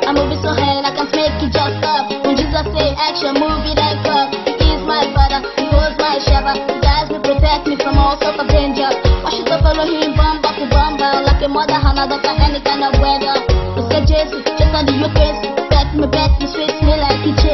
I move it so hard I can't make it just up. When Jesus say action, move it like up. He is my father, he holds my shepherd. He guides me, protect me from all sorts of danger. Watch it to follow him, bumper to bumper. Like a mother, and a daughter, any kind of weather. You say Jesus, just on the Eucharist. Bet me, sweet me like it.